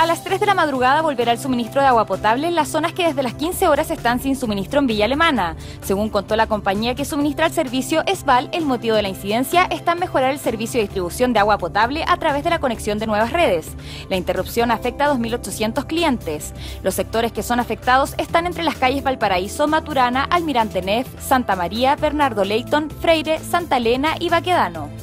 A las 3 de la madrugada volverá el suministro de agua potable en las zonas que desde las 15 horas están sin suministro en Villa Alemana. Según contó la compañía que suministra el servicio ESVAL, el motivo de la incidencia está en mejorar el servicio de distribución de agua potable a través de la conexión de nuevas redes. La interrupción afecta a 2.800 clientes. Los sectores que son afectados están entre las calles Valparaíso, Maturana, Almirante Neff, Santa María, Bernardo Leyton, Freire, Santa Elena y Baquedano.